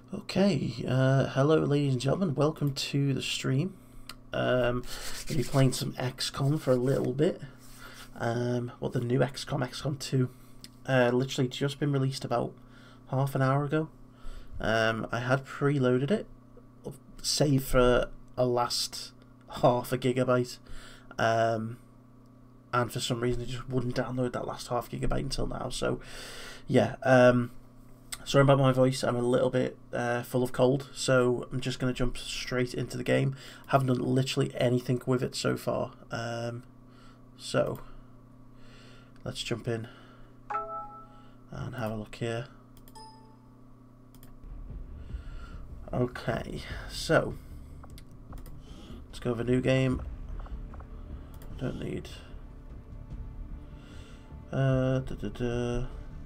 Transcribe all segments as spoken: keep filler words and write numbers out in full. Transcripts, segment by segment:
Okay, uh, hello ladies and gentlemen, welcome to the stream. Um, I'll be playing some X COM for a little bit. Um, well, the new X COM, X COM two, uh, literally just been released about half an hour ago. Um, I had preloaded it, save for a last half a gigabyte, um, and for some reason it just wouldn't download that last half gigabyte until now. So, yeah. Um, Sorry about my voice, I'm a little bit uh, full of cold, so I'm just going to jump straight into the game. Haven't done literally anything with it so far, um, so let's jump in and have a look here. Okay, so let's go with a new game. Don't need uh, da, da, da.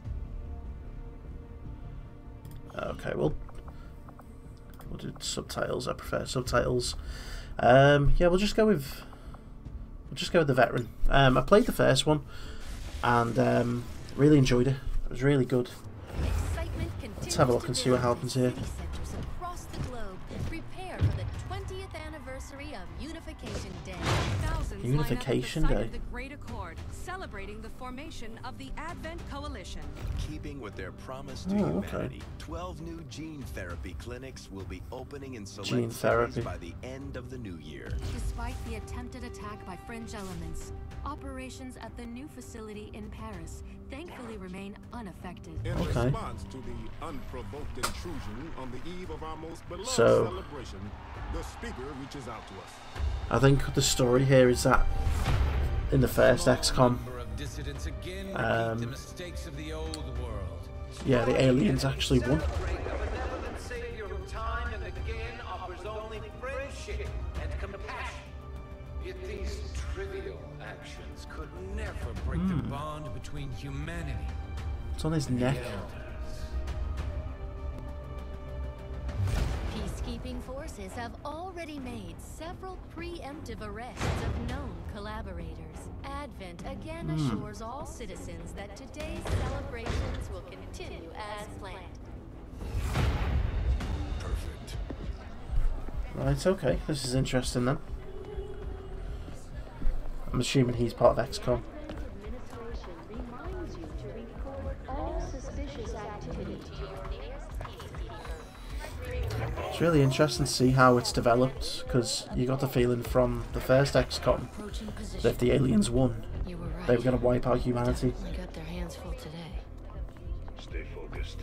Okay, well, we'll do subtitles. I prefer subtitles. Um, yeah, we'll just go with we'll just go with the veteran. Um, I played the first one and um, really enjoyed it. It was really good. Let's have a look and see what happens here. Across the globe, prepare for the twentieth anniversary of Unification Day. Thousands Unification line up Day. at the site of the Great Accord, celebrating the formation of the Advent Coalition. Keeping with their promise to Oh, humanity, okay. twelve new gene therapy clinics will be opening in select Gene cities therapy. by the end of the new year. Despite the attempted attack by fringe elements, operations at the new facility in Paris thankfully remain unaffected. In Okay. response to the unprovoked intrusion on the eve of our most beloved So- celebration, the speaker reaches out to us. I think the story here is that in the first X COM, um, yeah, the aliens actually won. Celebrate a benevolent savior who time and again offers only friendship and compassion. Yet these trivial actions could never break the bond between humanity It's on his neck. and elders. Peacekeeping forces have already made several preemptive arrests of known collaborators. Advent again assures all citizens that today's celebrations will continue as planned. Perfect. Right, okay, this is interesting then. I'm assuming he's part of X COM. Administration reminds you to report all suspicious activity. It's really interesting to see how it's developed, because you got the feeling from the first X COM Approaching position. that if the aliens won, You were right. they were going to wipe out humanity. They got their hands full today. Stay focused.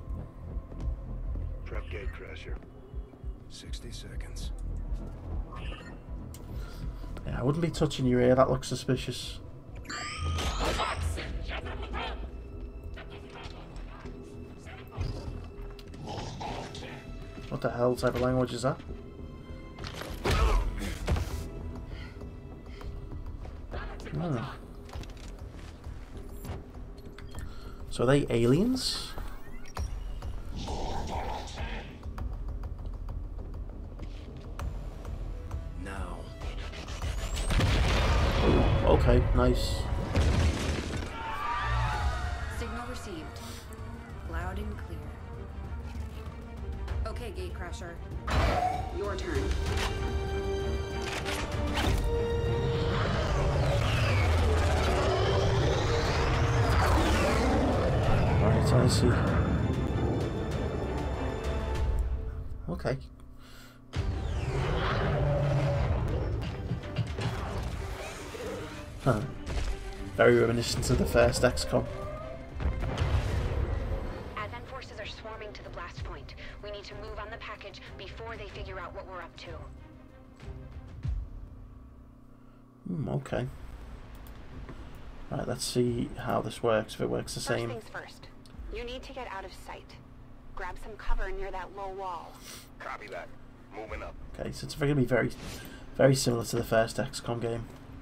Prep gate crasher. sixty seconds. Yeah, I wouldn't be touching your ear, that looks suspicious. What the hell type of language is that? Oh. So are they aliens? Now. Okay, nice. Signal received. Loud and clear. Okay, Gatecrasher. Your turn. Right, I see. Okay. Huh. Very reminiscent of the first X COM. Advent forces are swarming to the blast point. We need to move on the package before they figure out what we're up to. Hmm, okay. Right, let's see how this works, if it works the First same. things first. You need to get out of sight. Grab some cover near that low wall. Copy that. Moving up. Okay, so it's going to be very, very similar to the first X COM game.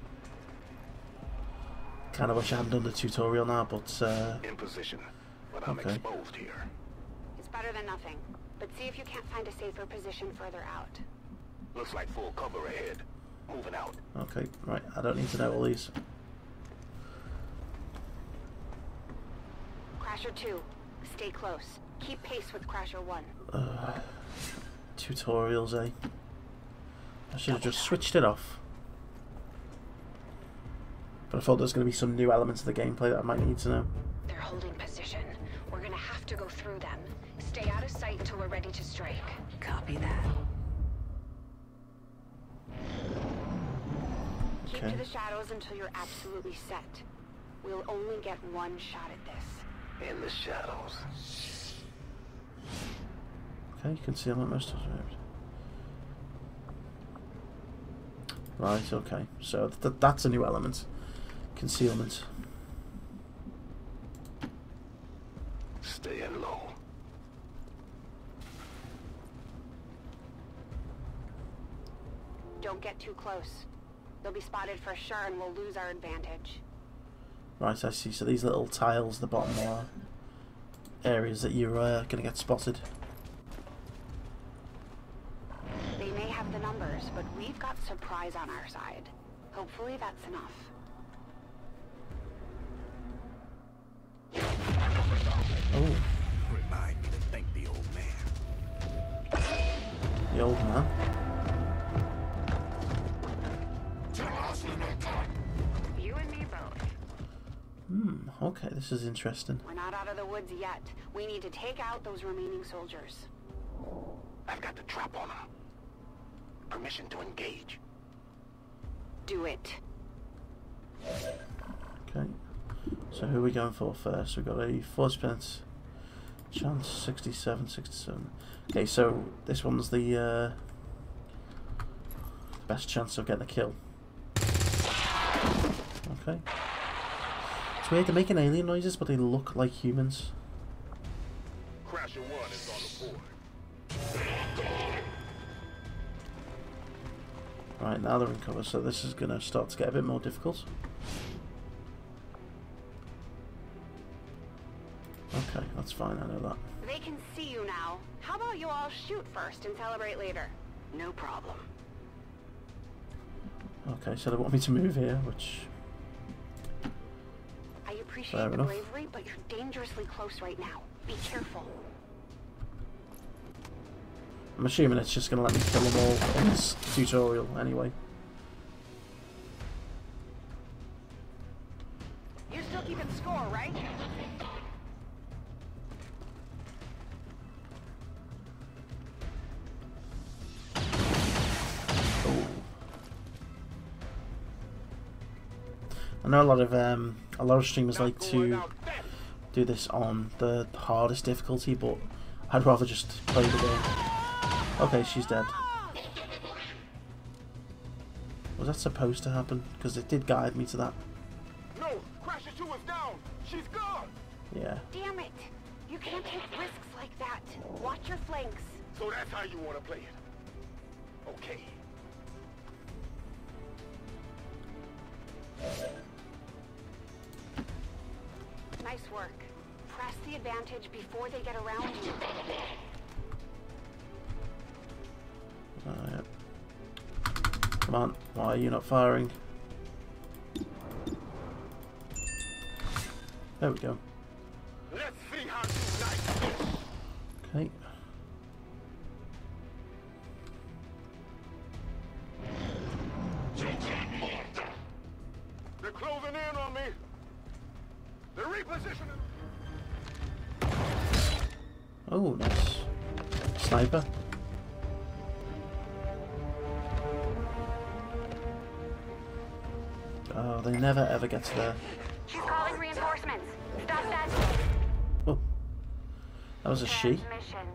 Kind of wish I hadn't done the tutorial now, but uh, In position. But I'm Okay. exposed here. It's better than nothing. But see if you can't find a safer position further out. Looks like full cover ahead. Moving out. okay, right. I don't need to know all these. Crasher two, stay close. Keep pace with Crasher one. Uh, tutorials, eh? I should have just switched it off. But I thought there was going to be some new elements of the gameplay that I might need to know. They're holding position. We're gonna have to go through them. Stay out of sight until we're ready to strike. Copy that. Keep Okay. to the shadows until you're absolutely set. We'll only get one shot at this. In the shadows. Okay, concealment most of it. Right, okay. So th that's a new element. Concealment. Staying low. Don't get too close. They'll be spotted for sure and we'll lose our advantage. Right, I see. So these little tiles at the bottom are areas that you're uh, going to get spotted. They may have the numbers, but we've got surprise on our side. Hopefully that's enough. Oh, Remind me to thank the old man. the old man. You and me both. Hmm, okay, this is interesting. We're not out of the woods yet. We need to take out those remaining soldiers. I've got the trap on them. Permission to engage. Do it. Okay, so who are we going for first? We've got a forty percent chance, sixty-seven, sixty-seven. Okay, so this one's the uh, best chance of getting a kill. Okay. It's weird, they're making alien noises, but they look like humans. Crasher one is on the board. Right, now they're in cover, so this is going to start to get a bit more difficult. Okay, that's fine, I know that. They can see you now. How about you all shoot first and celebrate later? No problem. Okay, so they want me to move here, which... I appreciate Fair the enough. bravery, but you're dangerously close right now. Be careful. I'm assuming it's just going to let me kill them all in this tutorial anyway. You're still keeping score, right? Oh. I know a lot of um, a lot of streamers like to do this on the hardest difficulty, but I'd rather just play the game. Okay, she's dead. Was that supposed to happen? Because it did guide me to that. No, Crasher two is down. She's gone. Yeah. Damn it! You can't take risks like that. Watch your flanks. So that's how you want to play it. Okay. Nice work. Press the advantage before they get around you. Alright. Come on, why are you not firing? There we go. Let's see how you like this. Okay. They're closing in on me. They're repositioning. Oh, nice. Sniper. Oh, they never ever get to there. She's calling reinforcements. Stop that. Oh. That was a she. Transmission.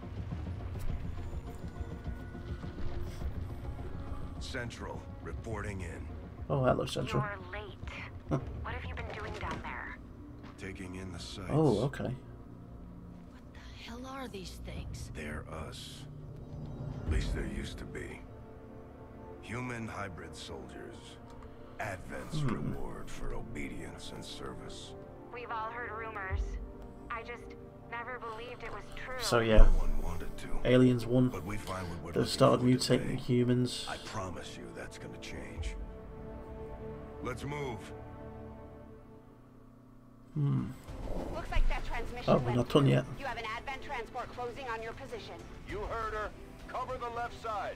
Central, reporting in. Oh, hello, Central. You're late. Huh. What have you been doing down there? Taking in the sights. Oh, okay. What the hell are these things? They're us. At least there used to be. Human hybrid soldiers. Advent's Hmm. reward for obedience and service. We've all heard rumors. I just never believed it was true. So yeah, No one wanted to. aliens won. But we find what we're They looking started for mutating today. humans. I promise you that's gonna change. Let's move. Hmm. Looks like that transmission Oh, we're went not done through. yet. You have an advent transport closing on your position. You heard her. Cover the left side.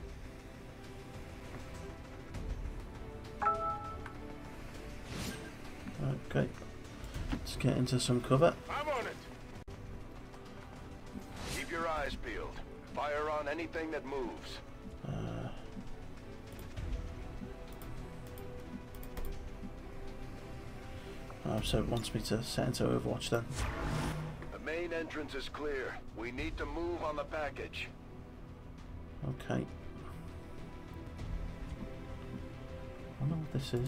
Okay. Let's get into some cover. I'm on it. Keep your eyes peeled. Fire on anything that moves. Uh, oh, so it wants me to set into Overwatch then. The main entrance is clear. We need to move on the package. Okay. I know what this is.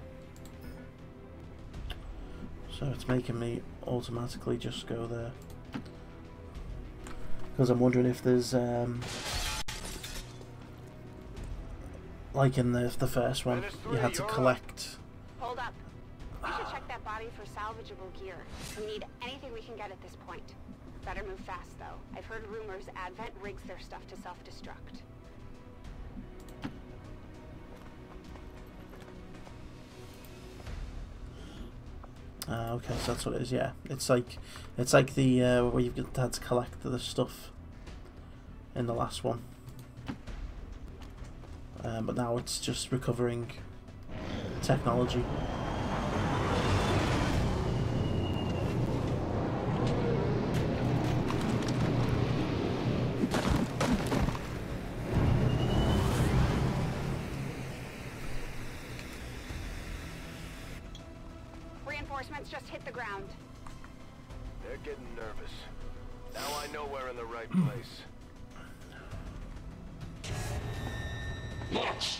So it's making me automatically just go there. Because I'm wondering if there's, um, like in the the first one, you had to collect. Hold up. We should check that body for salvageable gear. We need anything we can get at this point. Better move fast, though. I've heard rumors Advent rigs their stuff to self-destruct. Uh, okay, so that's what it is. Yeah, it's like it's like the uh, where you've had to collect the stuff in the last one, um, but now it's just recovering technology. Reinforcements just hit the ground. They're getting nervous. Now I know we're in the right place. Launch.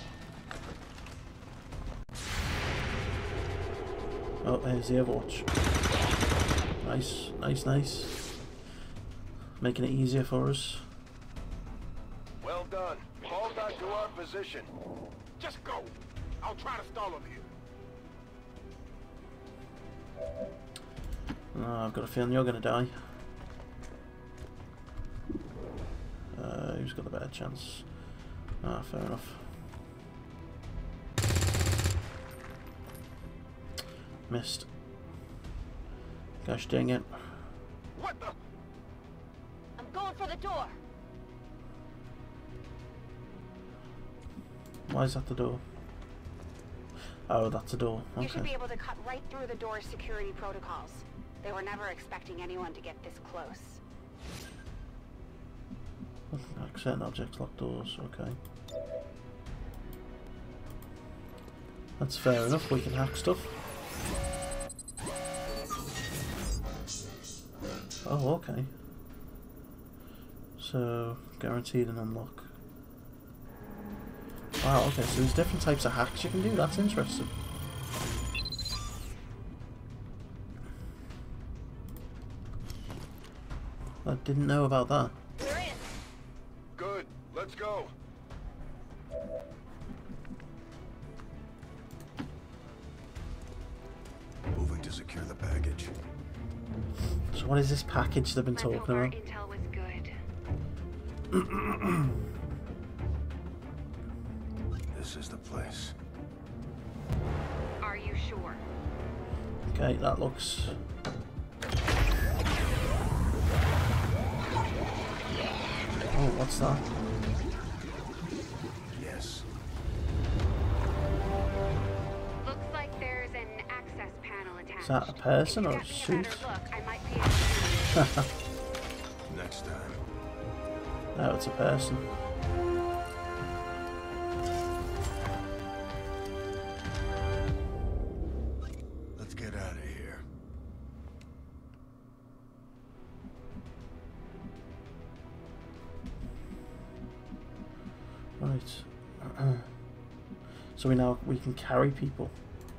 Oh, there's the Overwatch. Nice, nice, nice. Making it easier for us. Well done. Fall back to our position. Just go. I'll try to stall him here. Oh, I've got a feeling you're going to die. Uh, who's got the better chance? Ah, fair enough. Missed. Gosh dang it. What the? I'm going for the door. Why is that the door? Oh, that's the door. Okay. You should be able to cut right through the door's security protocols. They were never expecting anyone to get this close. Like certain objects, lock doors, okay. That's fair enough, we can hack stuff. Oh, okay. So, guaranteed an unlock. Wow, okay, so there's different types of hacks you can do, that's interesting. I didn't know about that. We're in. Good. Let's go. Moving to secure the package. So what is this package they've been Let's talking hope our about? intel was good. This is the place. Are you sure? Okay, that looks... Oh, what's that? Yes. Looks like there's an access panel attached. Is that a person If or you a got me suit? better look, I might be able to... Next time. No, it's a person. Let's get out of here. Right. So we now we can carry people.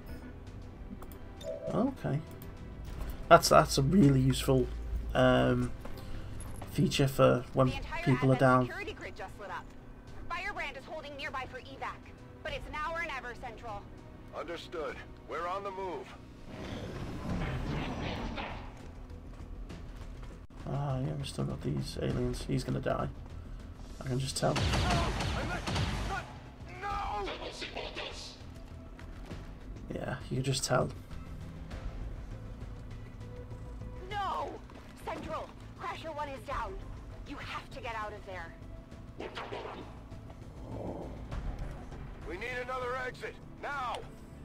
Okay. That's that's a really useful um, feature for when The entire people are Advent down. security grid just lit up. Firebrand is holding nearby for evac, but it's now or never, Central. Understood. We're on the move. Ah, yeah, we've still got these aliens. He's gonna die. I can just tell. No! Yeah, you can just tell. No! Central, crash Pressure one is down. You have to get out of there. We need another exit, now!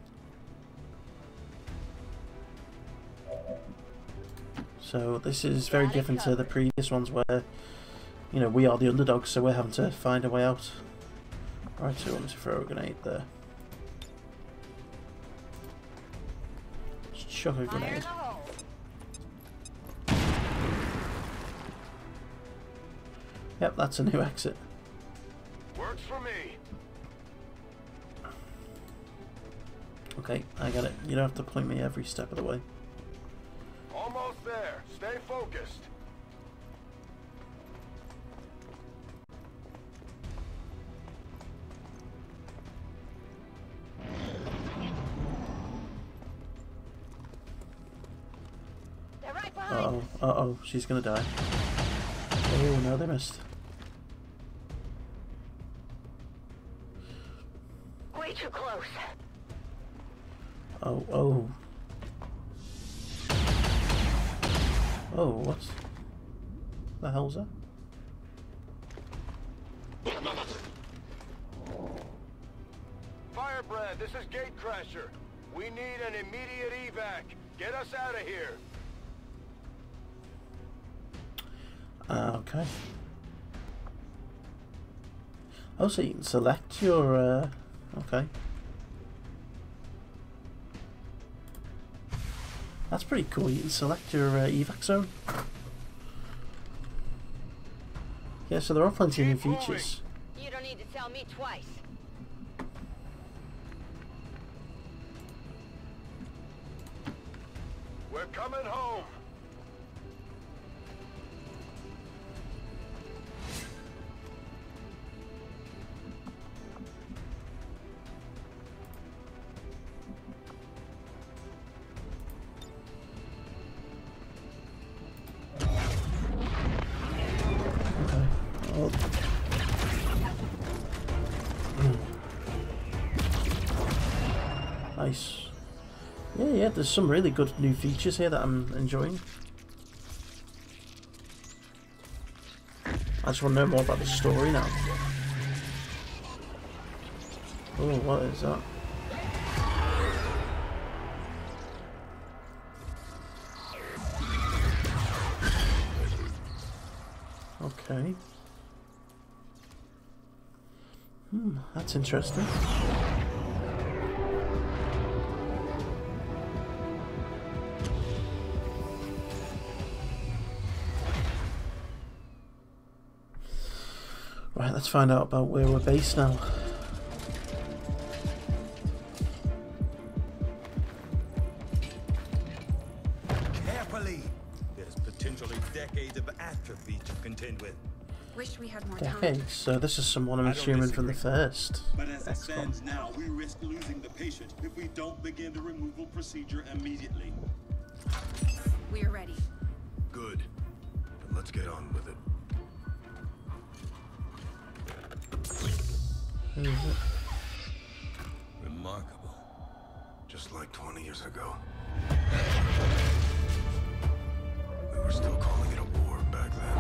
So this is very different to the previous ones where, you know, we are the underdogs, so we're having to find a way out. Right, so I want to throw a grenade there. Just chuck a grenade. Yep, that's a new exit. Works for me. Okay, I got it. You don't have to point me every step of the way. Almost there. Stay focused. They're right behind. Uh oh, uh oh, she's gonna die. Oh no, they missed. Way too close. Oh, oh. Oh, what the hell's that? Firebrand, this is Gatecrasher. We need an immediate evac. Get us out of here. Uh, okay. Oh, so you can select your, uh, okay. That's pretty cool, you can select your uh, evac zone. Yeah, so there are plenty of new features. You don't need to tell me twice. We're coming home. Nice. Yeah, yeah, there's some really good new features here that I'm enjoying. I just want to know more about the story now. Oh, what is that? Okay. Hmm, that's interesting. Right, let's find out about where we're based now. Carefully! There's potentially decades of atrophy to contend with. Wish we had more time. Decades, so this is someone I'm assuming from the first. But as it stands now, we risk losing the patient if we don't begin the removal procedure immediately. We are ready. Good. Then let's get on with it. Who is it? Remarkable. Just like twenty years ago. We were still calling it a war back then.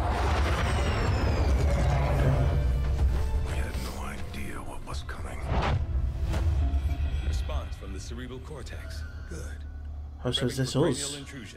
We had no idea what was coming. Response from the cerebral cortex. Good. Oh, so is this us? Intrusion.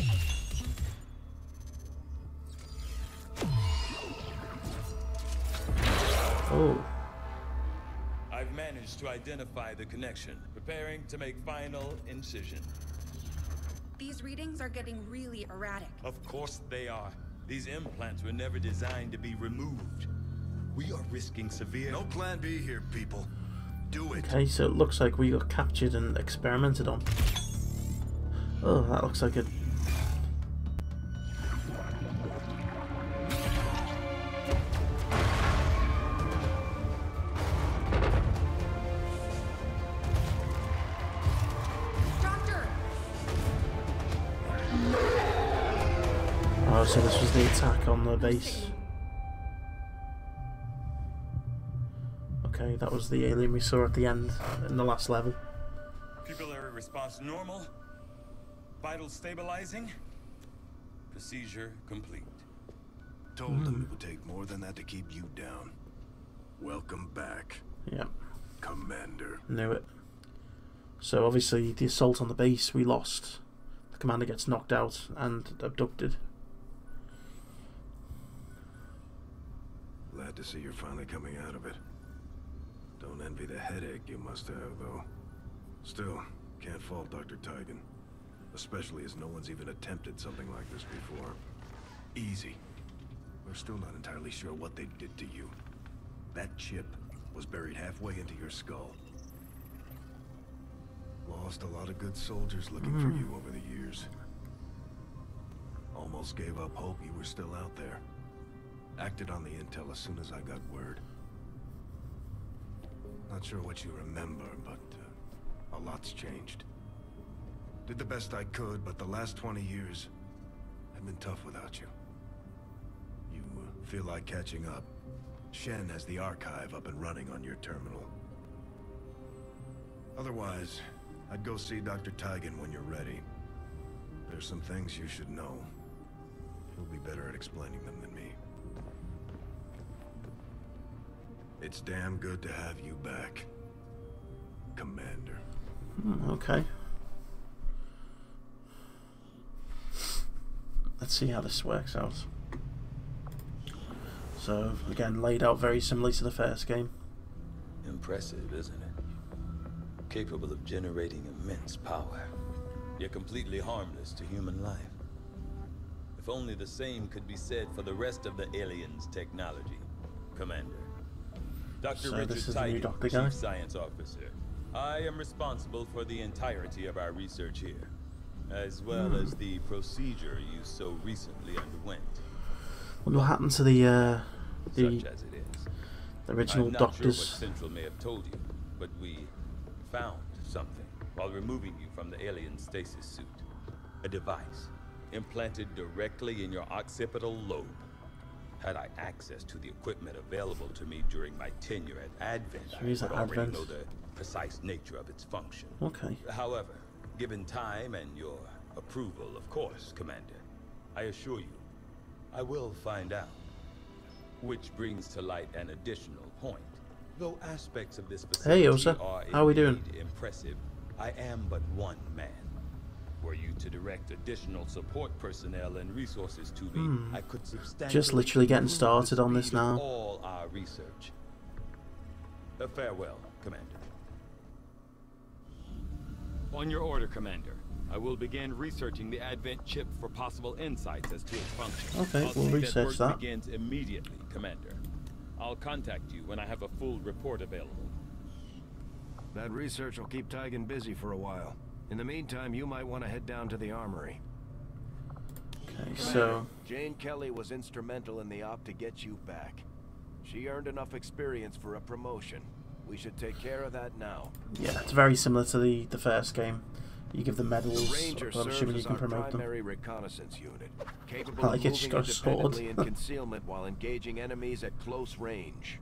Oh. I've managed to identify the connection, preparing to make final incision. These readings are getting really erratic. Of course they are. These implants were never designed to be removed. We are risking severe... No plan B here, people. Do it. Okay, so it looks like we got captured and experimented on. Oh, that looks like a... Oh, so this was the attack on the base. Okay, that was the alien we saw at the end, in the last level. Pupillary response normal. Vital stabilizing. Procedure complete. Told them it would take more than that to keep you down. Welcome back. Yep. Commander. Knew it. So obviously the assault on the base we lost. The commander gets knocked out and abducted. Glad to see you're finally coming out of it. Don't envy the headache you must have, though. Still, can't fault Doctor Tygan. Especially as no one's even attempted something like this before. Easy. We're still not entirely sure what they did to you. That chip was buried halfway into your skull. Lost a lot of good soldiers looking mm. for you over the years. Almost gave up hope you were still out there. Acted on the intel as soon as I got word. Not sure what you remember, but uh, a lot's changed. Did the best I could, but the last twenty years have been tough without you. You uh, feel like catching up. Shen has the archive up and running on your terminal. Otherwise, I'd go see Doctor Tygan when you're ready. There's some things you should know. He'll be better at explaining them than me. It's damn good to have you back, Commander. Hmm, okay. Let's see how this works out. So, again, laid out very similarly to the first game. Impressive, isn't it? Capable of generating immense power, yet completely harmless to human life. If only the same could be said for the rest of the aliens' technology, Commander. Doctor So Richard this is the new Tygan, doctor guy? Chief Science Officer. I am responsible for the entirety of our research here, as well Hmm. as the procedure you so recently underwent. Wonder what happened to the uh, the, Such as it is. the original I'm not doctors. sure what Central may have told you, but we found something while removing you from the alien stasis suit. A device implanted directly in your occipital lobe. Had I access to the equipment available to me during my tenure at Advent, So I he's would at already Advent. know the precise nature of its function. Okay. However, given time and your approval, of course, Commander, I assure you, I will find out. Which brings to light an additional point. Though aspects of this facility Hey, Ilsa. are How we doing? indeed impressive, I am but one man. Were you to direct additional support personnel and resources to me, Hmm. I could substantially Just literally getting improve the started on this speed of now. all our research. Uh, farewell, Commander. On your order, Commander. I will begin researching the Advent chip for possible insights as to its function. Okay, I'll we'll see research that. that. Work begins immediately, Commander. I'll contact you when I have a full report available. That research will keep Tygan busy for a while. In the meantime, you might want to head down to the armory. Okay, so Jane Kelly was instrumental in the op to get you back. She earned enough experience for a promotion. We should take care of that now. yeah, it's very similar to the the first game. You give them medals, The Ranger but I'm serves assuming you as can our promote them. primary reconnaissance unit, capable I like of it, she's moving got a sword. independently in concealment while engaging enemies at close range.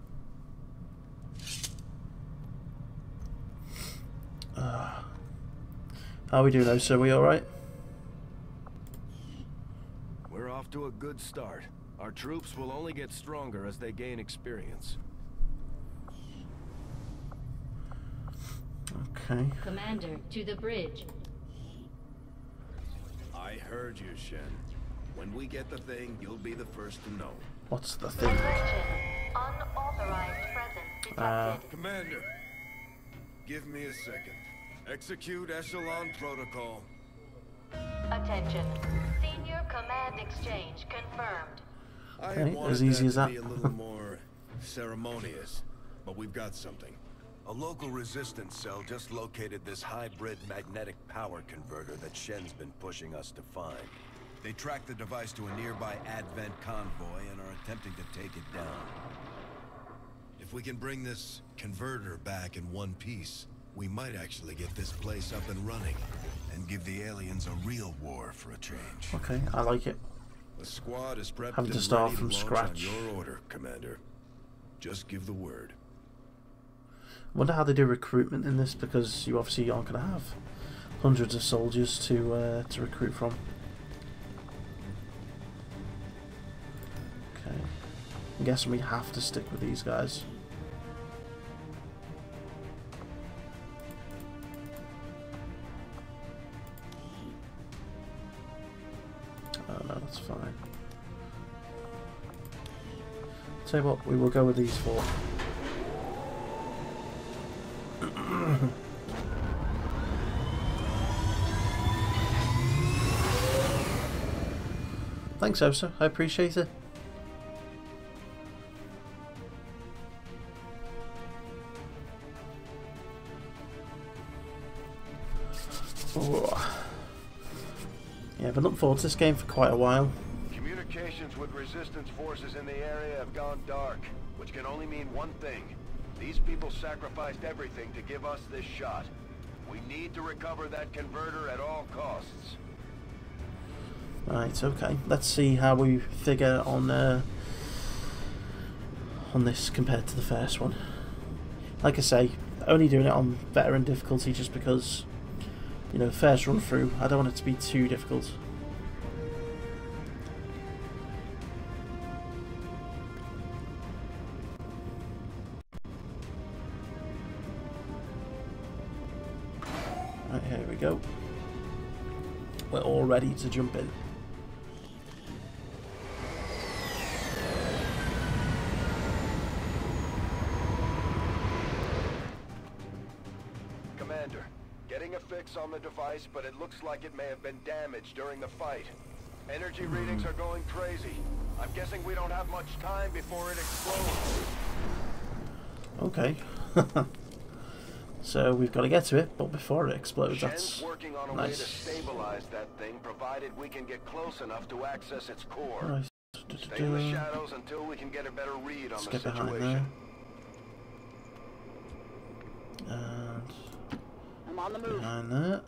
Uh, how are we doing, though? So we all right? We're off to a good start. Our troops will only get stronger as they gain experience. Okay. Commander, to the bridge. I heard you, Shen. When we get the thing, you'll be the first to know. What's the thing? Unauthorized presence Uh, Commander, give me a second. Execute Echelon Protocol. Attention. Senior command exchange confirmed. I Okay, had wanted as easy that as to that. be a little more ceremonious, but we've got something. A local resistance cell just located this hybrid magnetic power converter that Shen's been pushing us to find. They tracked the device to a nearby Advent convoy and are attempting to take it down. If we can bring this converter back in one piece, we might actually get this place up and running and give the aliens a real war for a change. okay, I like it. The squad is prepped Having to and start ready from to launch scratch. on your order, Commander. Just give the word. Wonder how they do recruitment in this, because you obviously aren't going to have hundreds of soldiers to uh, to recruit from. I'm guessing we have to stick with these guys. Oh no, that's fine. Tell you what, we will go with these four. Thanks, Osa. I appreciate it. Oh. Yeah, I've been looking forward to this game for quite a while. Communications with resistance forces in the area have gone dark, which can only mean one thing. These people sacrificed everything to give us this shot. We need to recover that converter at all costs. Right, okay. Let's see how we figure on uh, on this compared to the first one. Like I say, only doing it on veteran difficulty just because, you know, first run through, I don't want it to be too difficult. Right, here we go. We're all ready to jump in. Commander, getting a fix on the device, but it looks like it may have been damaged during the fight. Energy readings are going crazy. I'm guessing we don't have much time before it explodes. Okay. So we've got to get to it, but before it explodes, Shen's that's working on a nice. way to stabilize that thing, provided we can get close enough to access its core. Right. Stay in the shadows until we can get a better read on Let's the get behind situation. there. And I'm on the move. behind that.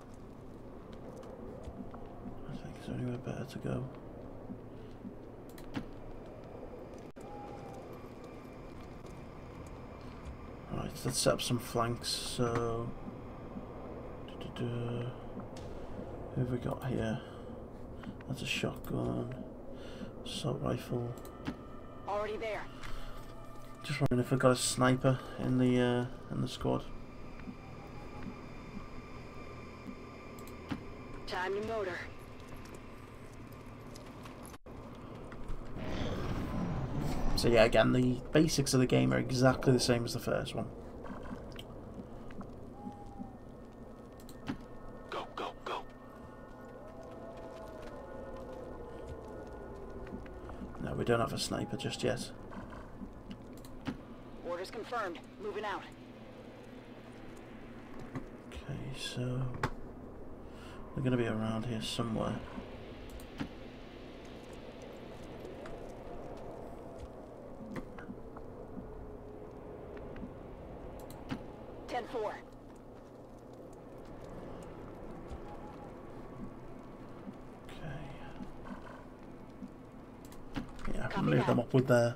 I think there's anywhere better to go. Right, let's set up some flanks. So, who have we got here? That's a shotgun, assault rifle. Already there. Just wondering if we've got a sniper in the uh, in the squad. Time to motor. So yeah, again, the basics of the game are exactly the same as the first one. Go, go, go. No, we don't have a sniper just yet. Orders confirmed. Moving out. Okay, so we're going to be around here somewhere. ten four. Yeah, I can move them up with there.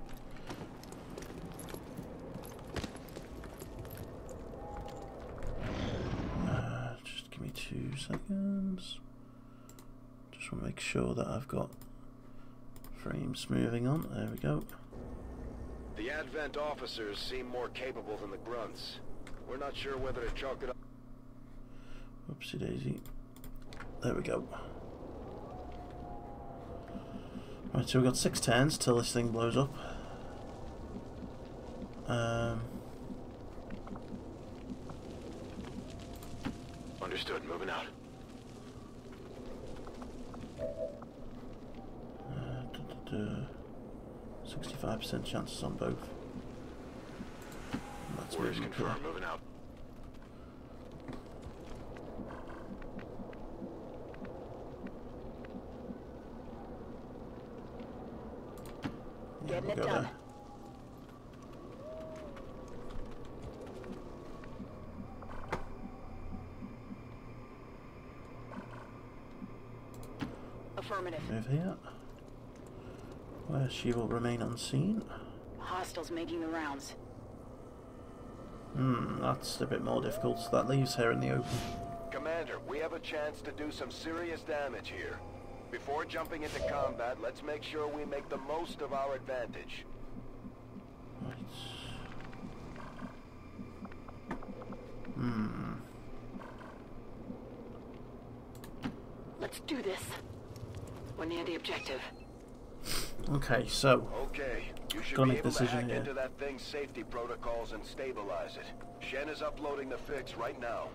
Uh, just give me two seconds. Just want to make sure that I've got frames moving on. There we go. The Advent officers seem more capable than the grunts. We're not sure whether to chalk it up. Whoopsie daisy. There we go. Right, so we've got six turns till this thing blows up. Um, Understood. Moving out. sixty-five percent chances on both. That's Orders moving confirmed. clear. Moving out. Yeah, Getting we'll it go done. there. Affirmative. Move here. Where she will remain unseen. Hostiles making the rounds. Hmm, that's a bit more difficult. That leaves her in the open. Commander, we have a chance to do some serious damage here. Before jumping into combat, let's make sure we make the most of our advantage. Right. Hmm. Let's do this. We're near the objective. Okay, so okay, you should gotta be make a able to decision hack here. into that thing's safety protocols and stabilize it. Shen is uploading the fix right now.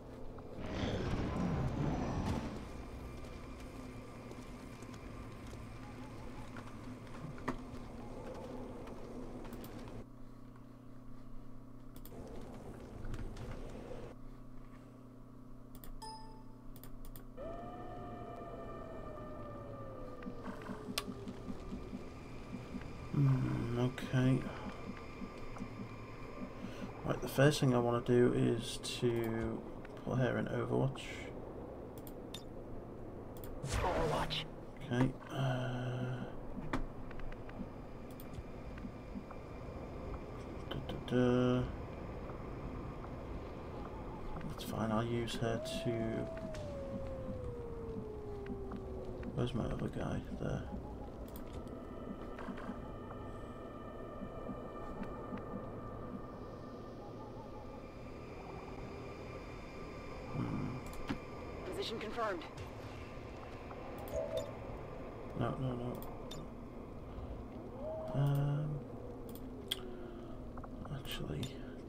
Mm, okay. Right, the first thing I want to do is to put her in Overwatch. Overwatch. Okay. Uh, da, da, da. That's fine. I'll use her to. Where's my other guy? There. Position confirmed. No, no, no. Um, actually,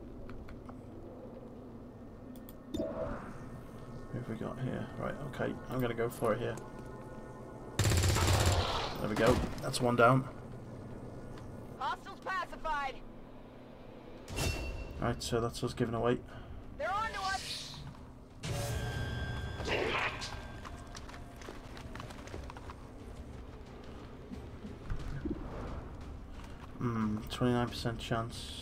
who have we got here? Right, okay, I'm gonna go for it here. There we go. That's one down. Hostiles pacified. Right, so that's us giving away. They're on to us. Hmm, twenty-nine percent chance.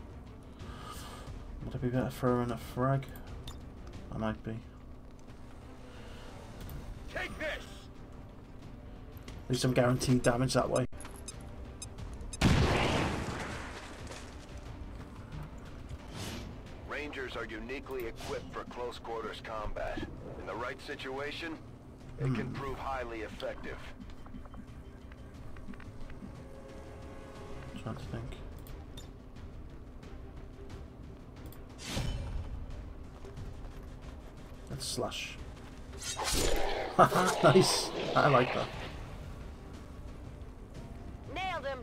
Would it be better throwing a frag? I might be. Take this. At least I'm guaranteed damage that way. Rangers are uniquely equipped for close quarters combat. In the right situation, it Hmm. can prove highly effective. I'm trying to think. Let's slash. Haha, nice. I like that. Nailed him.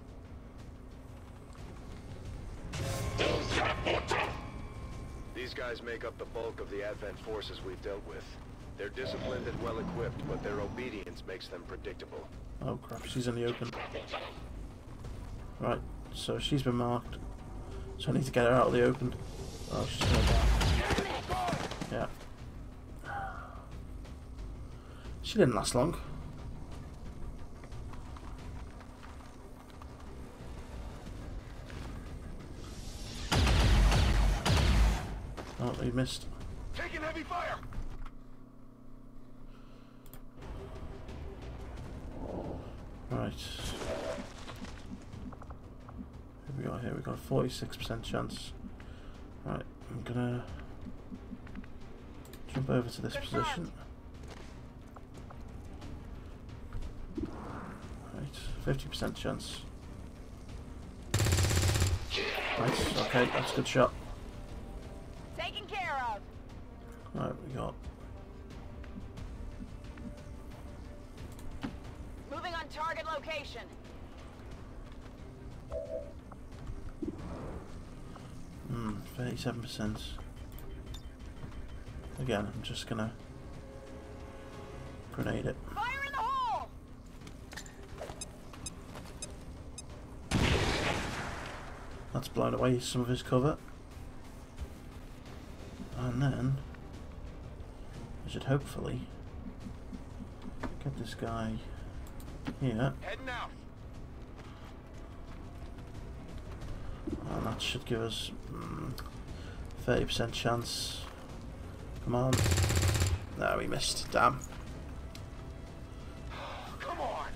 These guys make up the bulk of the Advent forces we've dealt with. They're disciplined and well equipped, but their obedience makes them predictable. Oh crap, she's in the open. Right, so she's been marked. So I need to get her out of the open. Oh, she's gonna die. Yeah. She didn't last long. Oh, he missed. Taking heavy fire. Right. Here we go. Here we got a forty-six percent chance. Right, I'm gonna jump over to this position. Right, fifty percent chance. Nice. Okay, that's a good shot. Taken care of. Right, we got. Moving on target location. Hmm, thirty-seven percent. Again, I'm just gonna grenade it. Fire in the hole. That's blown away some of his cover. And then I should hopefully get this guy here. Heading out. And that should give us mm, thirty percent chance. Come on. No, we missed. Damn. Come on.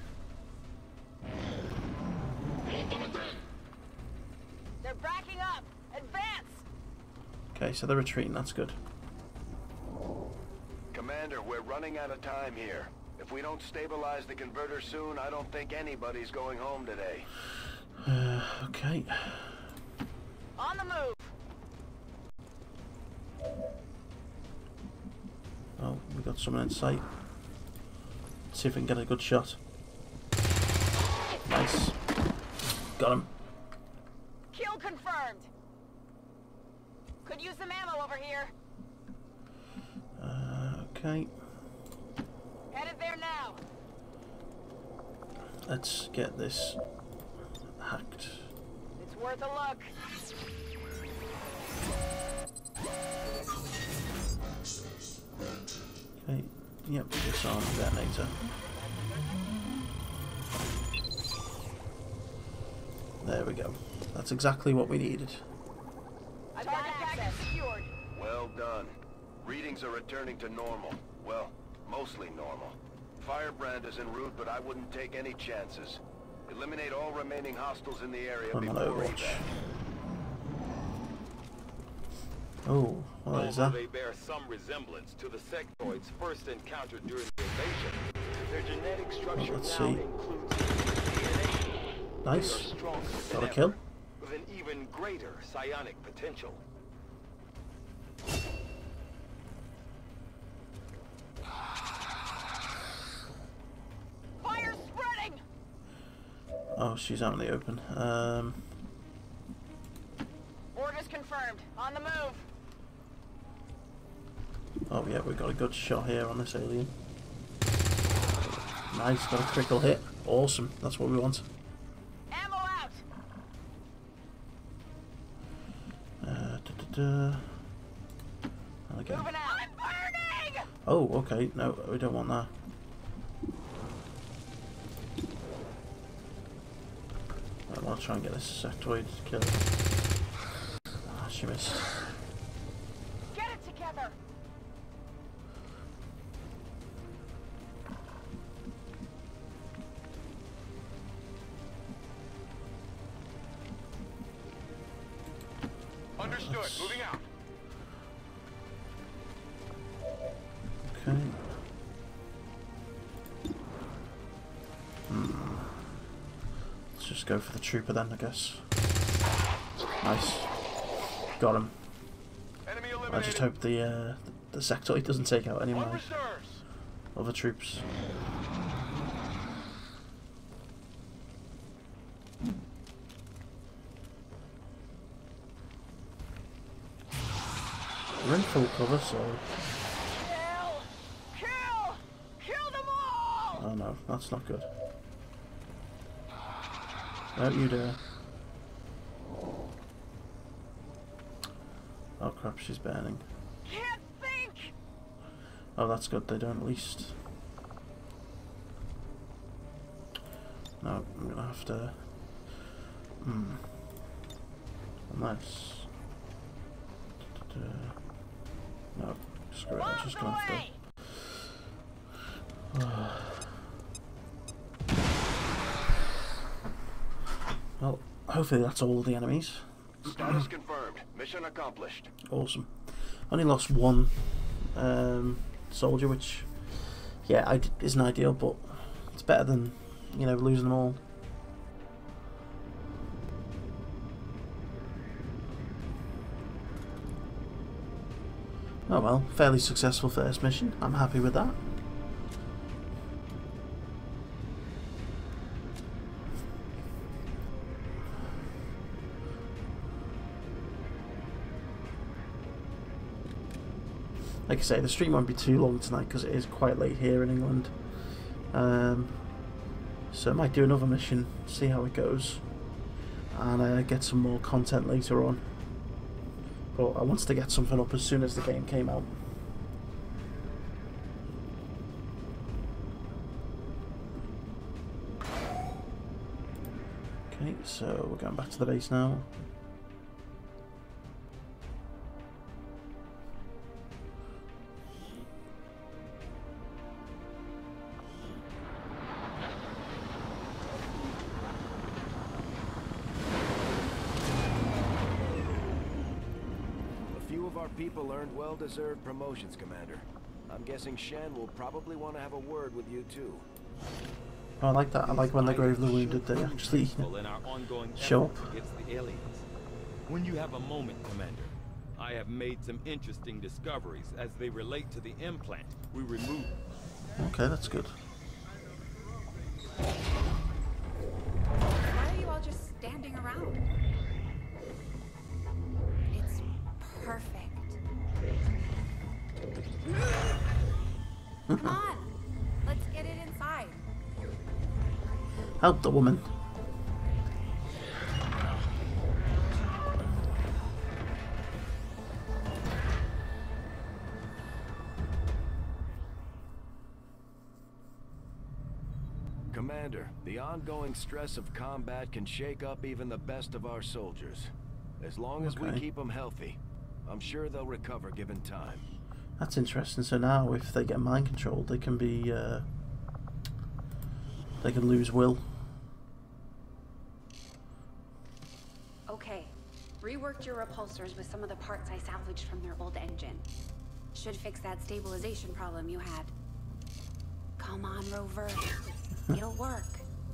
They're backing up. Advance. Okay, so they're retreating. That's good. Commander, we're running out of time here. If If we don't stabilize the converter soon, I don't think anybody's going home today. Uh, okay. On the move. Oh, we got someone in sight. Let's see if we can get a good shot. Nice. Got him. Kill confirmed. Could use some ammo over here. Uh, okay. Headed there now. Let's get this hacked. It's worth a look. Okay. Yep, disarm the detonator. There we go. That's exactly what we needed. I've got access secured. Well done. Readings are returning to normal. Well, mostly normal. Firebrand is en route, but I wouldn't take any chances. Eliminate all remaining hostiles in the area I'm on before Overwatch. evac. Oh, what is that? Although they bear some resemblance to the sectoids first encountered during the invasion, their genetic structure Let's now see. includes D N A. Nice. They are stronger than Got a ever, kill. with an even greater psionic potential. Fire spreading. Oh, she's out in the open. Um, Orders confirmed. On the move. oh yeah, we got a good shot here on this alien. Nice, got a critical hit. Awesome, that's what we want. Ammo out. Uh, da, da, da. And again. Moving out. I'm burning. Oh, okay. No, we don't want that. I want to try and get this sectoid killed. Ah, she missed. Get it together. Understood. Let's... Moving out. Okay. Hmm. Let's just go for the trooper then, I guess. Nice. Got him. Enemy I eliminated. just hope the uh, the sectoid doesn't take out any of All my reserves. other troops. We're in full cover, so... Kill. Kill. Kill them all. Oh no, that's not good. Don't you dare. Oh crap, she's burning. Can't think. Oh, that's good, they don't at least... No, I'm gonna have to... Hmm. Unless... No, screw it, I'm just gonna have to... Well, hopefully that's all the enemies. Status confirmed. Mission accomplished. Awesome. Only lost one um, soldier, which, yeah, I d isn't ideal, but it's better than, you know, losing them all. Oh well, fairly successful first mission. I'm happy with that. Like I say, the stream won't be too long tonight because it is quite late here in England. Um, so I might do another mission, see how it goes, and uh, get some more content later on. But I wanted to get something up as soon as the game came out. Okay, so we're going back to the base now. People earned well-deserved promotions, Commander. I'm guessing Shen will probably want to have a word with you too. Oh, I like that. I like when the Gravely Wounded they actually in our ongoing show up. effort against the aliens. When you have a moment, Commander, I have made some interesting discoveries as they relate to the implant we removed. Okay, that's good. Why are you all just standing around? It's perfect. Come on, let's get it inside. Help the woman. Commander, the ongoing stress of combat can shake up even the best of our soldiers. As long as Okay. we keep them healthy, I'm sure they'll recover given time. That's interesting. So now, if they get mind controlled, they can be, uh, they can lose will. Okay, reworked your repulsors with some of the parts I salvaged from their old engine. Should fix that stabilization problem you had. Come on, Rover. It'll work.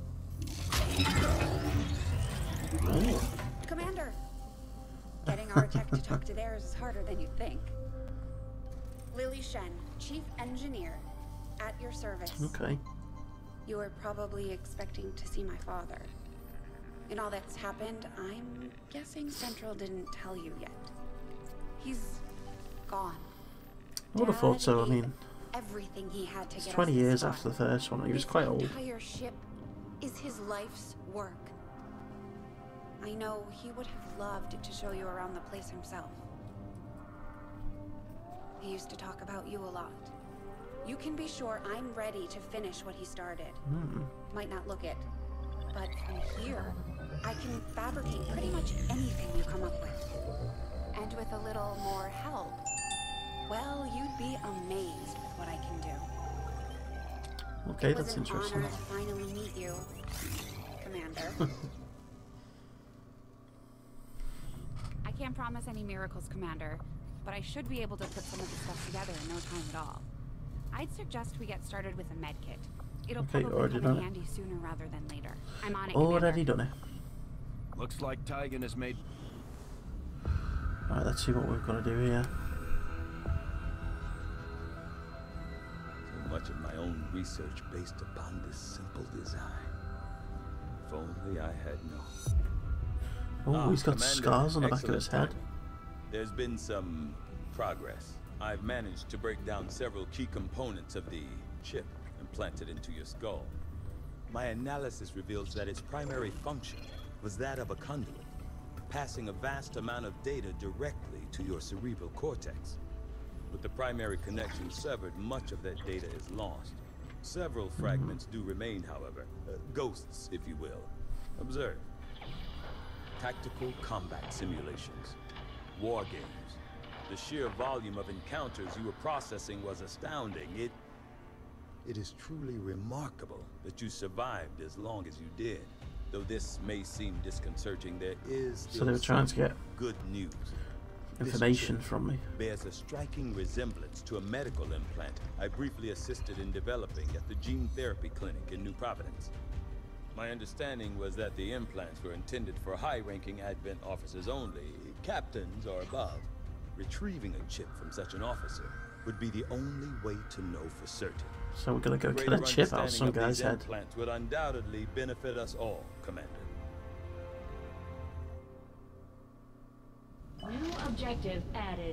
Oh. Commander! Getting our tech to talk to theirs is harder than you'd think. Lily Shen, Chief Engineer, at your service. Okay. You were probably expecting to see my father. In all that's happened, I'm guessing Central didn't tell you yet. He's gone. I would have thought so. I mean, Everything he had to it's get twenty us this years far. after the first one. He was This quite old. entire ship is his life's work. I know he would have loved to show you around the place himself. He used to talk about you a lot. You can be sure I'm ready to finish what he started. Hmm. Might not look it, but from here, I can fabricate pretty much anything you come up with. And with a little more help, well, you'd be amazed with what I can do. Okay, It was that's an interesting. honor to finally meet you, Commander. I can't promise any miracles, Commander, but I should be able to put some of the stuff together in no time at all. I'd suggest we get started with a med kit. It'll Okay, probably already come done in it. handy sooner rather than later. I'm on it, Already Commander. done it. Looks like Tygan has made... Alright, let's see what we've got to do here. So much of my own research based upon this simple design. If only I had known. Oh, Ah, he's got Commander, scars on the back of excellent his head. timing. There's been some progress. I've managed to break down several key components of the chip implanted into your skull. My analysis reveals that its primary function was that of a conduit, passing a vast amount of data directly to your cerebral cortex. With the primary connection severed, much of that data is lost. Several fragments do remain, however, uh, ghosts, if you will. Observe. Tactical combat simulations, war games. The sheer volume of encounters you were processing was astounding. It... It is truly remarkable that you survived as long as you did. Though this may seem disconcerting, there is still So they were trying to get good news. This information chip from me. bears a striking resemblance to a medical implant I briefly assisted in developing at the Gene Therapy Clinic in New Providence. My understanding was that the implants were intended for high-ranking Advent officers only, captains or above. Retrieving a chip from such an officer would be the only way to know for certain. So we're gonna go get Greater a chip out of some understanding of guy's these head. implants would undoubtedly benefit us all, Commander. New objective added.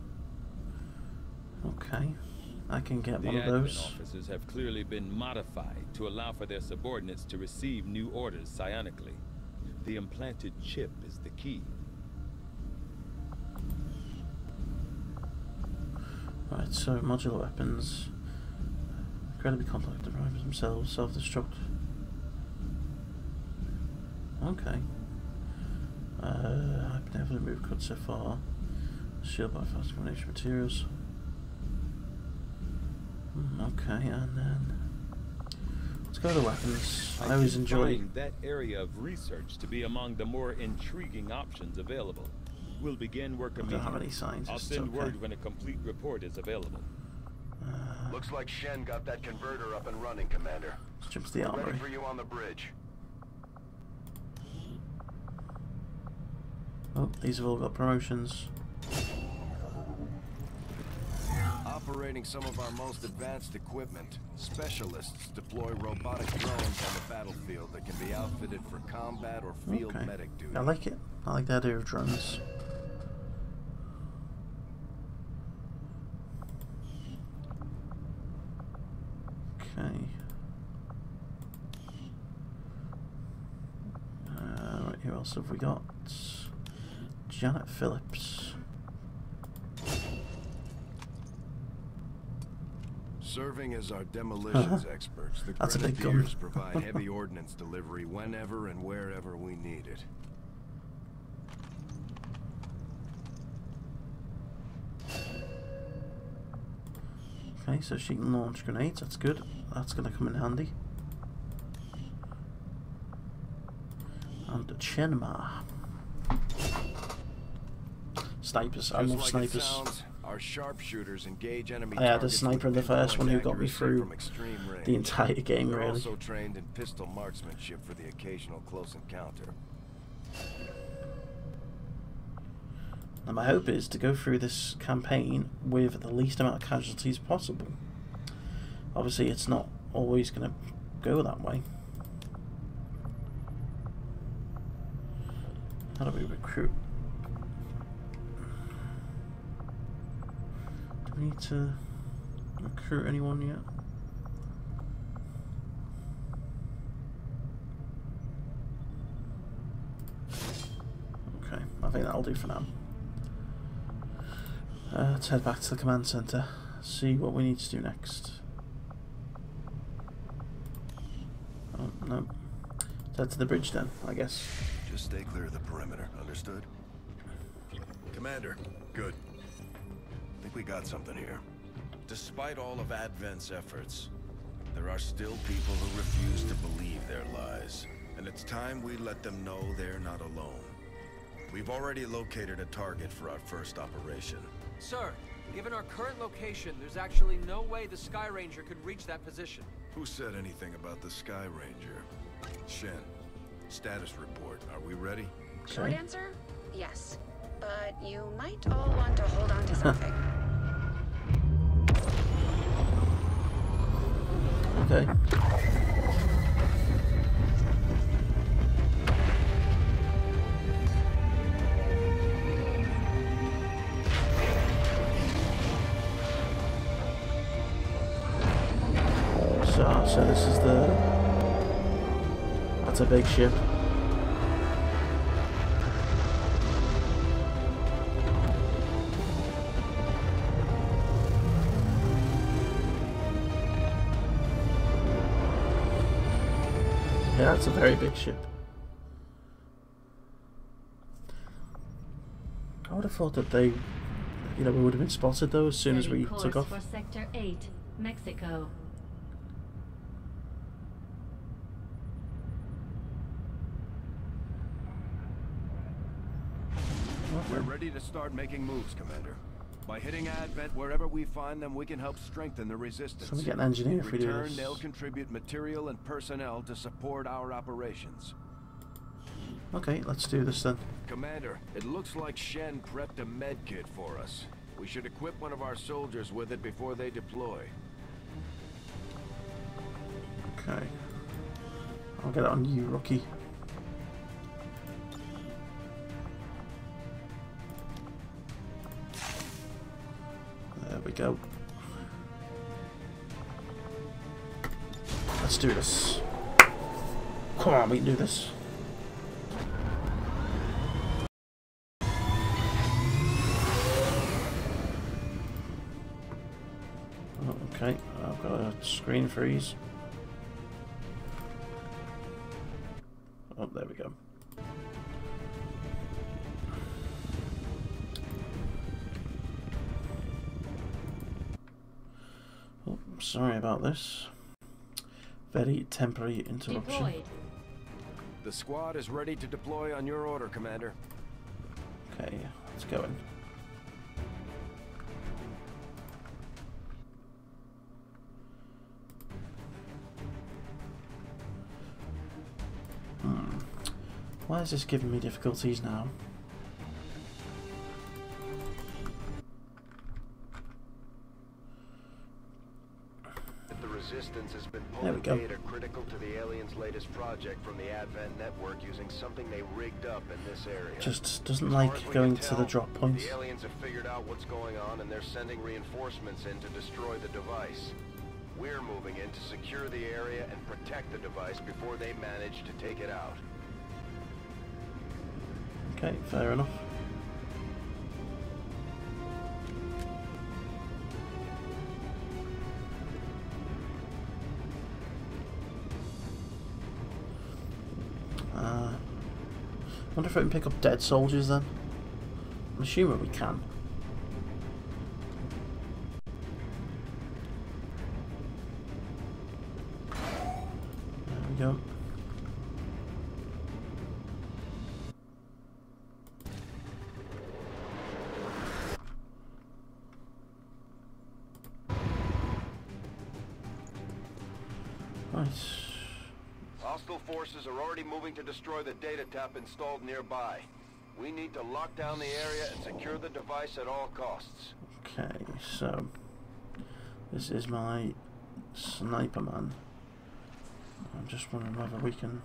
Okay, I can get The one of Advent those. officers have clearly been modified to allow for their subordinates to receive new orders psionically. The implanted chip is the key. Right, so modular weapons. Incredibly complex drivers themselves, self-destruct. Okay. Uh, I've never moved cut so far. Shield by fast combination materials. Hmm, okay, and then let's go to weapons. I, always can enjoy. find that area of research to be among the more intriguing options available. We'll begin work I don't have immediately. any scientists, I'll send okay. word when a complete report is available. Looks like Shen got that converter up and running, Commander. Let's jump to the We're armory. ready for you on the bridge. Oh, these have all got promotions. Operating some of our most advanced equipment, specialists deploy robotic drones on the battlefield that can be outfitted for combat or field Okay. medic duty. I like it. I like the idea of drones. Okay. Uh, right, who else have we got? Janet Phillips. Serving as our demolitions experts, the That's a big gun. Grenadiers provide heavy ordnance delivery whenever and wherever we need it. Okay, so she can launch grenades. That's good. That's going to come in handy. And Chenma. Snipers. I Just love like it snipers. sounds, our sharpshooters engage enemy I had a targets sniper in the with first one who pinpoint got me accuracy through from extreme range. the entire game, They're really. also trained in pistol marksmanship for the occasional close encounter. And my hope is to go through this campaign with the least amount of casualties possible. Obviously, it's not always going to go that way. How do we recruit? Do we need to recruit anyone yet? Okay, I think that'll do for now. Uh, let's head back to the command center, see what we need to do next. Oh, no. Let's head to the bridge then, I guess. Just stay clear of the perimeter, understood? Commander, good. I think we got something here. Despite all of Advent's efforts, there are still people who refuse to believe their lies. And it's time we let them know they're not alone. We've already located a target for our first operation. Sir, given our current location, there's actually no way the Sky Ranger could reach that position. Who said anything about the Sky Ranger? Shen, status report. Are we ready? Short answer, yes. But you might all want to hold on to something. Okay. So, so this is the... That's a big ship. Yeah, that's a very big ship. I would have thought that they, you know, we would have been spotted though as soon as we took off. For Sector eight, Mexico. We're ready to start making moves, Commander. By hitting Advent wherever we find them, we can help strengthen the resistance. So we get an engineer In if we do return, this. they'll contribute material and personnel to support our operations. Okay, let's do this then. Commander, it looks like Shen prepped a med kit for us. We should equip one of our soldiers with it before they deploy. Okay. I'll get it on you, rookie. There we go. Let's do this. Come on, we can do this. Oh, okay, I've got a screen freeze. Oh, there we go. Oh, sorry about this. Very temporary interruption. Deployed. The squad is ready to deploy on your order, Commander. Okay, let's go in. Why is this giving me difficulties now? The Resistance has been There we pulling go. data critical to the aliens' latest project from the Advent network using something they rigged up in this area. Just doesn't As far like as we going can to the tell, drop point. The aliens have figured out what's going on and they're sending reinforcements in to destroy the device. We're moving in to secure the area and protect the device before they manage to take it out. Okay, fair enough. Uh, wonder if I can pick up dead soldiers then. I'm assuming we can. There we go. Nice. Hostile forces are already moving to destroy the data tap installed nearby. We need to lock down the area and secure the device at all costs. Okay, so this is my sniper man. I'm just wondering whether we can.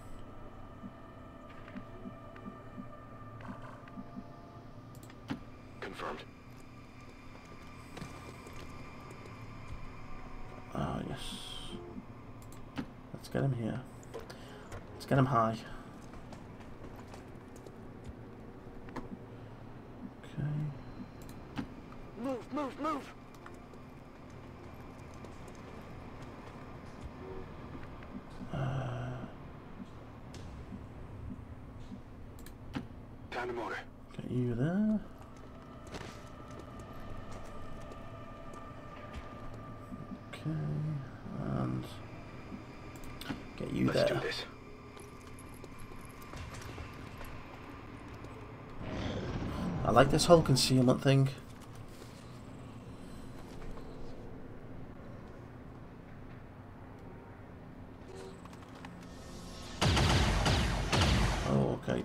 Confirmed. Ah, yes. Let's get him here. Let's get him high. Okay. Move, move, move! Uh, Down the motor. get you there. Okay, and get you Let's there. do this. I like this whole concealment thing. Oh, okay.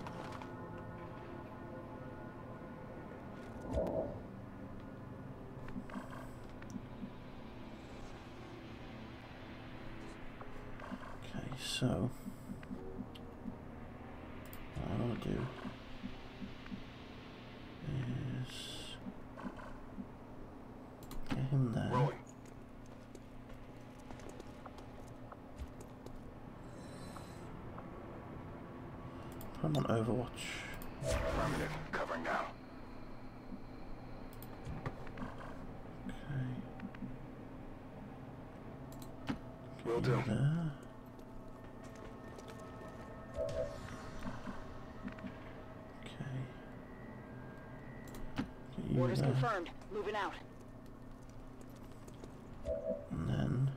Okay, so what I want to do is get him there. Rolling. Put him on Overwatch. Affirmative. Covering now. Okay. Will Get do. you there. Okay. Get you Orders there. confirmed. Moving out. And then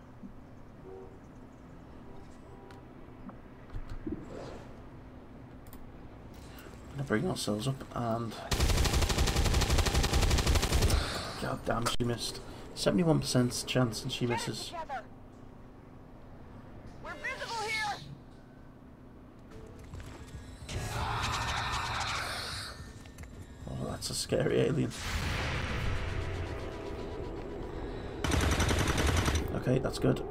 gonna bring ourselves up and god damn, she missed. seventy-one percent chance and she misses. We're visible here! Oh, that's a scary alien. Okay, that's good.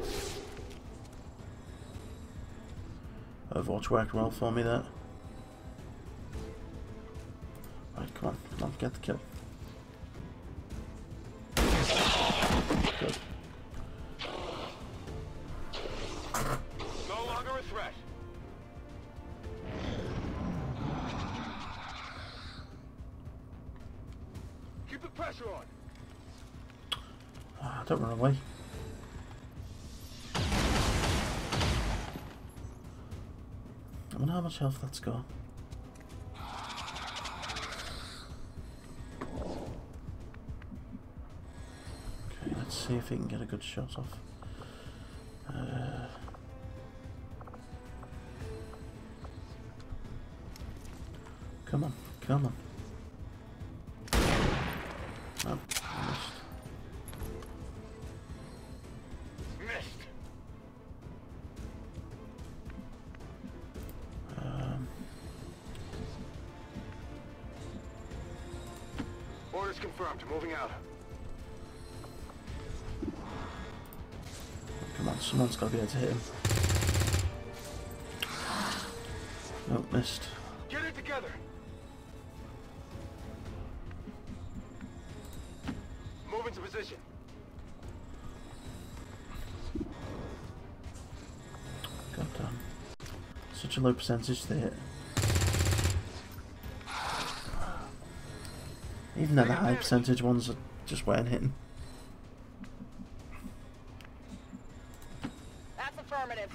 Overwatch worked well for me there. Right, come on, come on, get the kill. Good. No longer a threat. Keep the pressure on. Ah, don't run away. I wonder how much health that's got. Okay, let's see if we can get a good shot off. Uh, come on, come on. Oh, I missed. Missed. Um, Orders confirmed. Moving out. Come on, someone's got to be able to hit him. Nope, missed. Get it together. Move into position. God damn. Such a low percentage to hit. Even though the high percentage ones are just weren't hitting. That's affirmative.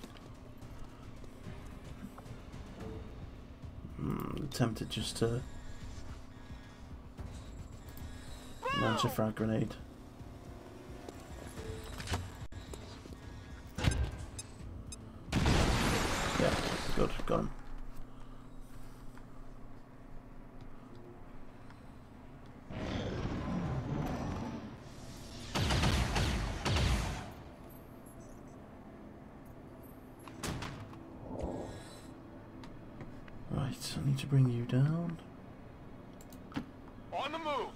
Hmm, tempted just to launch a frag grenade. Yeah, good, got him. Right, I need to bring you down. On the move.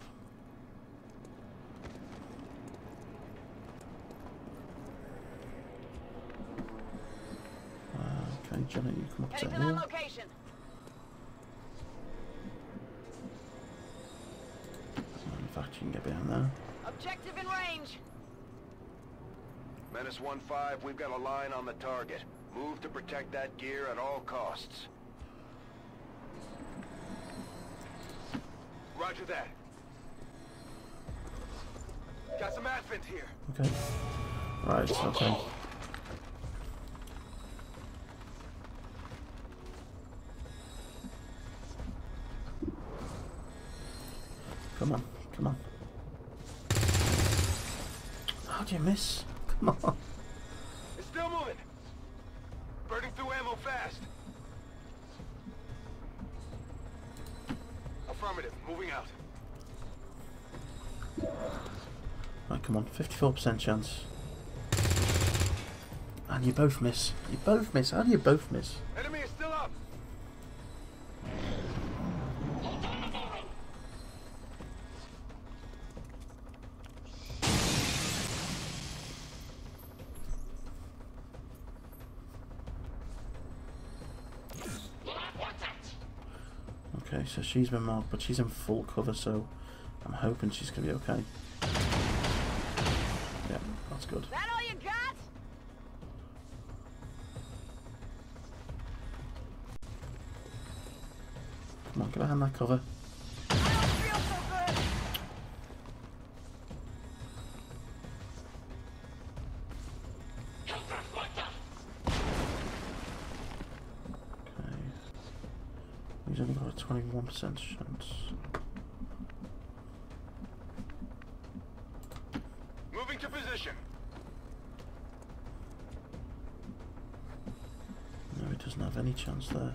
Uh, okay, Janet, you come up to Heading to here. that location. In fact, you can get behind there. Objective in range. Menace one five, we've got a line on the target. Move to protect that gear at all costs. Roger that. Got some advent here. Okay. Right, okay. Come on, come on. How do you miss? Come on. It's still moving. Burning through ammo fast. Affirmative. Moving out. Right, come on. fifty-four percent chance. And you both miss. You both miss. How do you both miss? Enemy is still up. Okay, so she's been marked, but she's in full cover, so I'm hoping she's going to be okay. Yeah, that's good. That all you got? Come on, get behind that cover. I don't feel so good. Okay. He's only got a twenty-one percent chance. Moving to position. No, he doesn't have any chance there.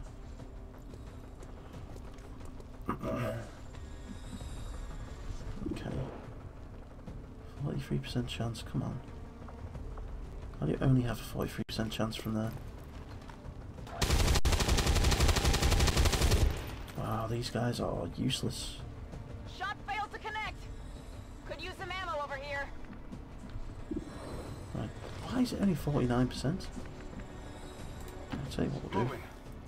Okay. forty-three percent chance, come on. How do you only have a forty-three percent chance from there? Wow, these guys are useless. Shot failed to connect. Could use some ammo over here. Right. Why is it only forty-nine percent? I'll tell you what we'll do. Moving.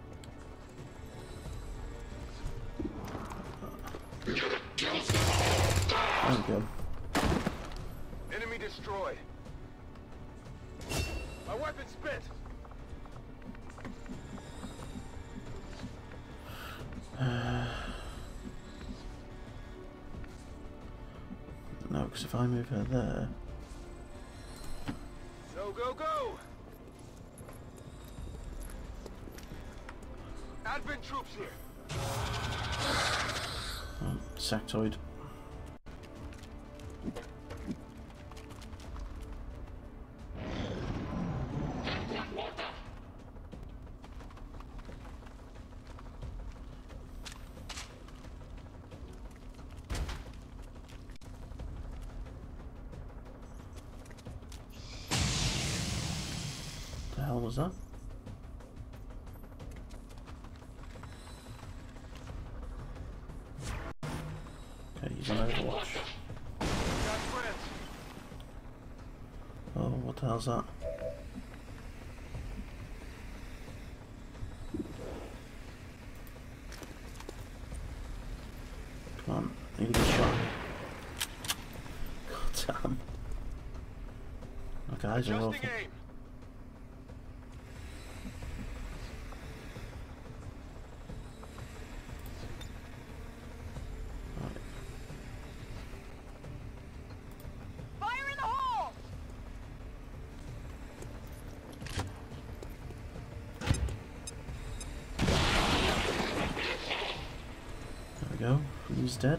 There we go. Enemy destroyed. My weapon spent. Uh, no, because if I move her there... Go, go, go! Advent troops here. Oh, sectoid. The hell was that? Okay, he's on Overwatch. Oh, what the hell's that? Come on, I need to get shot. God damn. My guys are awful. Go. He's dead.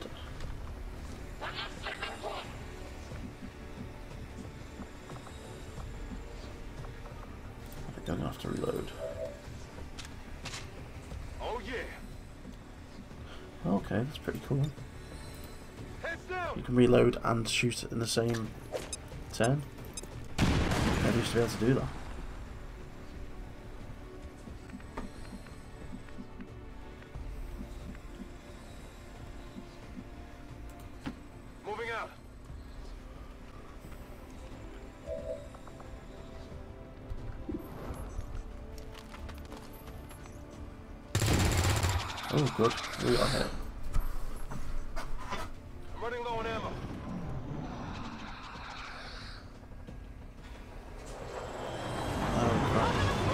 I'm gonna have to reload. Oh yeah. Okay, that's pretty cool. You can reload and shoot in the same turn. I used to be able to do that. Oh, good. We got hit. I'm running low on ammo. Oh, crap.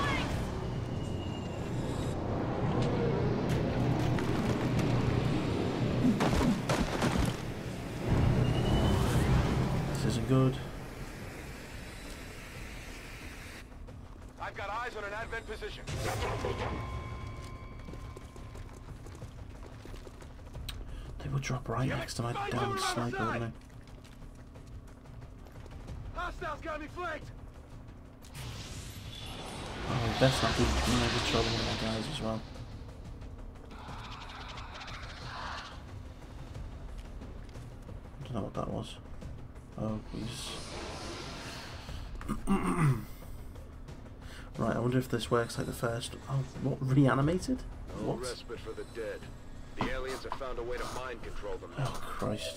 This isn't good. I've got eyes on an advent position. They would drop right next to my damn sniper, wouldn't they? Hostiles got me flanked. Oh, best not be mega trouble with my guys as well. I don't know what that was. Oh, he's... Right, I wonder if this works like the first... Oh, what? Reanimated? No What? respite for the dead. The aliens have found a way to mind control them now. Oh, Christ.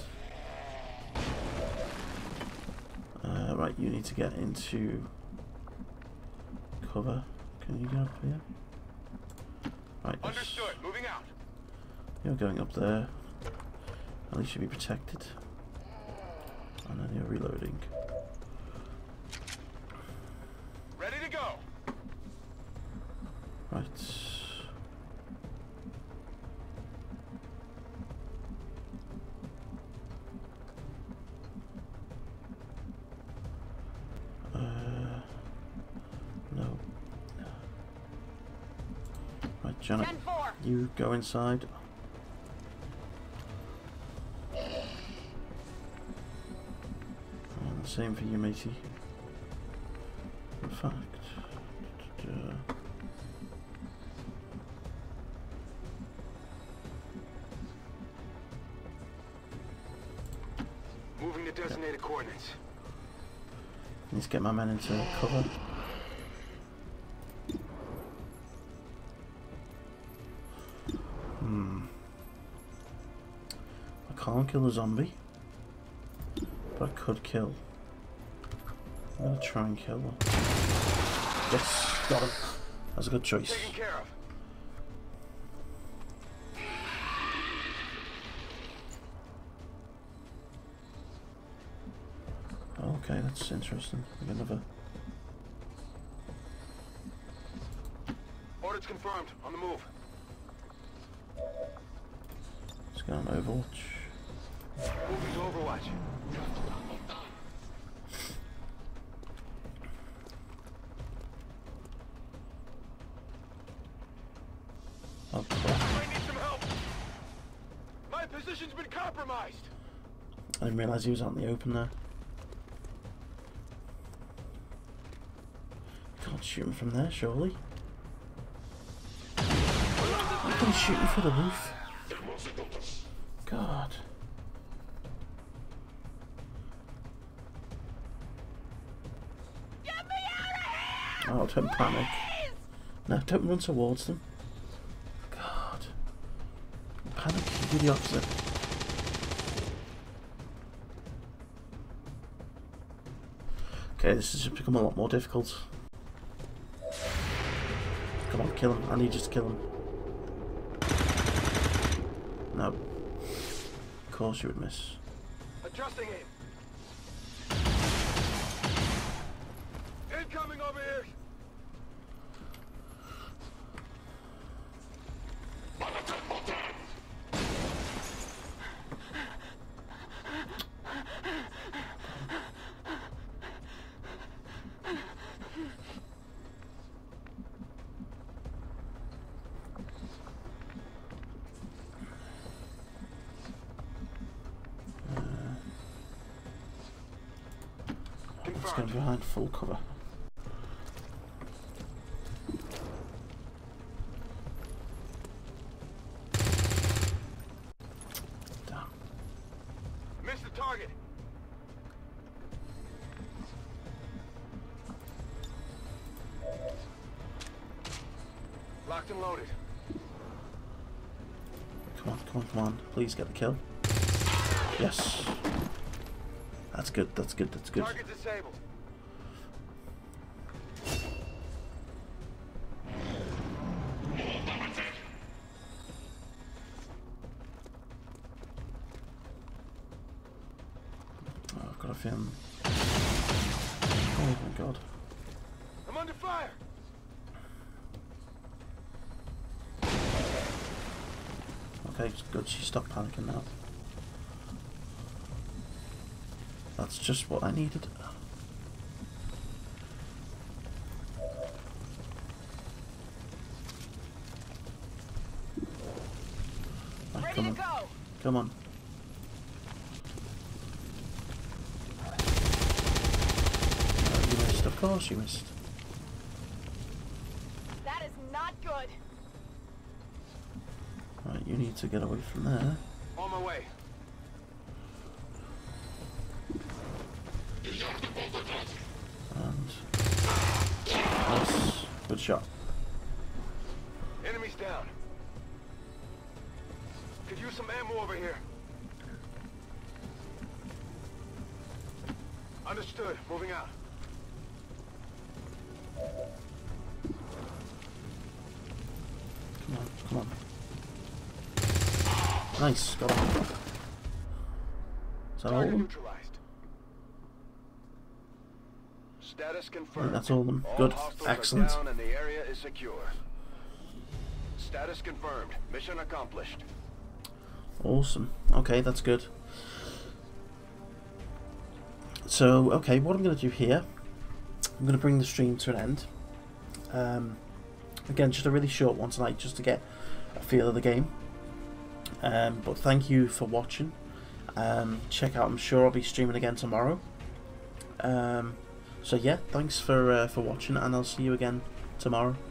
Uh, right, you need to get into cover. Can you get up here? Right. Understood. Moving out. You're going up there. At least you'll be protected. And then you're reloading. Ready to go. Right. Uh, no. Right, Janet, you go inside. And the same for you, matey. In fact, uh, moving to designated coordinates. need to get my men into cover. Hmm. I can't kill a zombie, but I could kill. I'm gonna try and kill one. Yes, got him. That's a good choice. Taken care of. Okay, that's interesting. We got another. Orders confirmed. On the move. Let's go on Overwatch. Moving to Overwatch. Oh, crap. I need some help. My position's been compromised. I didn't realise he was out in the open there. Can't shoot him from there, surely. I can shoot him through the roof. God. Get me out of here! Oh, don't panic. No, don't run towards them. God. Panic, you do the opposite. Okay, this has just become a lot more difficult. Come on, kill him. I need you to kill him. No. Of course you would miss. Adjusting aim. Incoming over here. Let's go behind full cover. Damn. Missed the target. Locked and loaded. Come on, come on, come on. Please get the kill. Yes. That's good, that's good, that's good. Target disabled. Oh, I've got a feeling. Oh my god. I'm under fire. Okay, good, she stopped panicking now. That's just what I needed. Right, Ready come to on. go. Come on. Oh, you missed, of course you missed. That is not good. Right, you need to get away from there. On my way. And nice, good shot. Enemies down. Could use some ammo over here. Understood. Moving out. Come on, come on. Nice, got him. Is that all of them? Neutralized. Status I confirmed. think that's all of them. All Good, hostiles excellent. are down and the area is secure. Status confirmed. Mission accomplished. Awesome. Okay, that's good. So, okay, what I'm going to do here, I'm going to bring the stream to an end. Um, again, just a really short one tonight, just to get a feel of the game. Um, but thank you for watching. Um, check out, I'm sure I'll be streaming again tomorrow. Um, so yeah, thanks for uh, for watching, and I'll see you again tomorrow.